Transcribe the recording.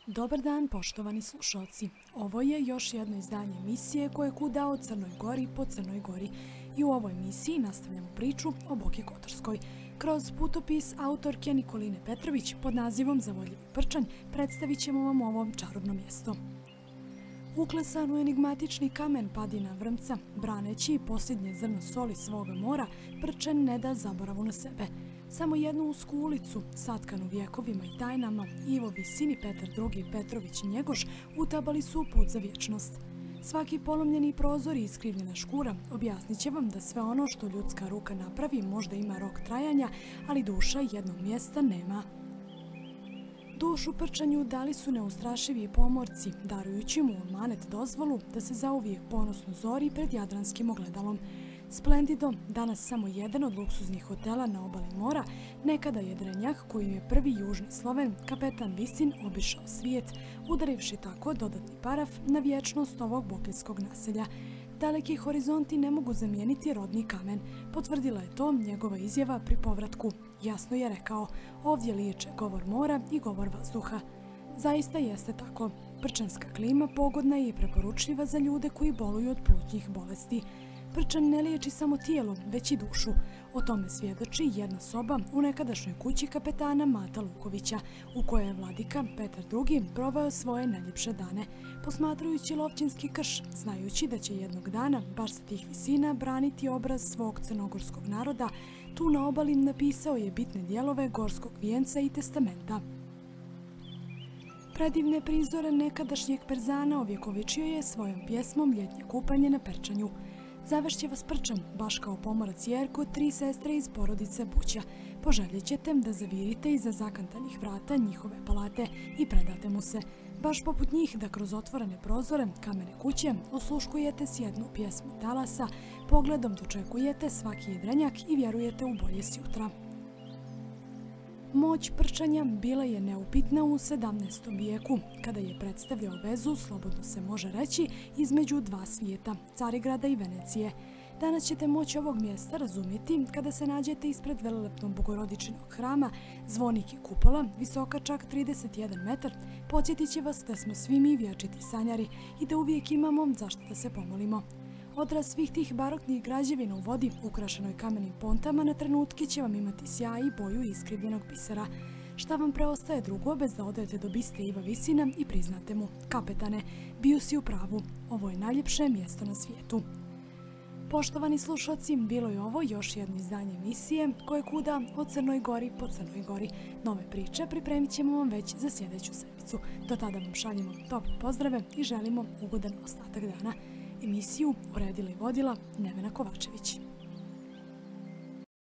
Dobar dan, poštovani slušalci. Ovo je još jedno izdanje emisije koje kuda o Crnoj Gori po Crnoj Gori. I u ovoj emisiji nastavljamo priču o Boki Kotorskoj. Kroz putopis autorke Nikoline Petrović pod nazivom Zavodljivi prčanj predstavit ćemo vam ovo čarobno mjesto. Uklesan u enigmatični kamen padina Vrmca, braneći posljednje zrno soli svoga mora, prčanj ne da zaboravu na sebe. Samo jednu usku ulicu, satkanu vjekovima i tajnama, Ivo Visini, Petar II, Petrović i Njegoš utabali su put za vječnost. Svaki polomljeni prozor i iskrivljena škura objasnit će vam da sve ono što ljudska ruka napravi možda ima rok trajanja, ali duša jednog mjesta nema. Dušu prčanju dali su neustrašivi pomorci, darujući mu amanet dozvolu da se zauvijek ponosno zori pred jadranskim ogledalom. Splendido, danas samo jedan od luksuznih hotela na obali mora, nekada jedrenjak kojim je prvi južni Sloven, kapetan Visin, obišao svijet, udarivši tako dodatni paraf na vječnost ovog bokeljskog naselja. Daleki horizonti ne mogu zamijeniti rodni kamen, potvrdila je to njegova izjava pri povratku. Jasno je rekao, ovdje liječe govor mora i govor vazduha. Zaista jeste tako. Prčanska klima pogodna je i preporučljiva za ljude koji boluju od plutnjih bolesti. Prčan ne liječi samo tijelo, već i dušu. O tome svjedoči jedna soba u nekadašnjoj kući kapetana Mata Lukovića, u kojoj je vladika Petar II proveo svoje najljepše dane, posmatrajući Lovćinski krš, znajući da će jednog dana, baš sa tih visina, braniti obraz svog crnogorskog naroda. Tu na obali napisao je bitne dijelove Gorskog vijenca i testamenta. Predivne prizore nekadašnjeg Perzana ovjekovičio je svojom pjesmom Ljetnje kupanje na Perčanju. Zavešće vas prčanj, baš kao pomorac Jerko, tri sestre iz porodice Buća. Poželjet ćete da zavirite iza zakantanih vrata njihove palate i predate mu se. Baš poput njih da kroz otvorene prozore, kamene kuće, osluškujete sjednu pjesmu talasa, pogledom dočekujete svaki jedrenjak i vjerujete u bolje sutra. Moć prčanja bila je neupitna u 17. vijeku, kada je predstavljao vezu, slobodno se može reći, između dva svijeta, Carigrada i Venecije. Danas ćete moći ovog mjesta razumjeti kada se nađete ispred velelepnog Bogorodičinog hrama, zvonik i kupola, visoka čak 31 metar, podsjetit će vas da smo svi mi vječiti sanjari i da uvijek imamo zašto da se pomolimo. Odraz svih tih baroknih građevina u vodi, ukrašenoj kamenim pontama, na trenutke će vam imati sjaj i boju iskrivljenog bisera. Šta vam preostaje drugo bez da odete do biste Iva Visina i priznate mu: kapetane, bio si u pravu, ovo je najljepše mjesto na svijetu. Poštovani slušalci, bilo je ovo još jedno izdanje emisije koje kuda o Crnoj Gori po Crnoj Gori. Nove priče pripremit ćemo vam već za sljedeću sedmicu. Do tada vam šaljemo tople pozdrave i želimo ugodan ostatak dana. Emisiju uredila i vodila Nevena Kovačević.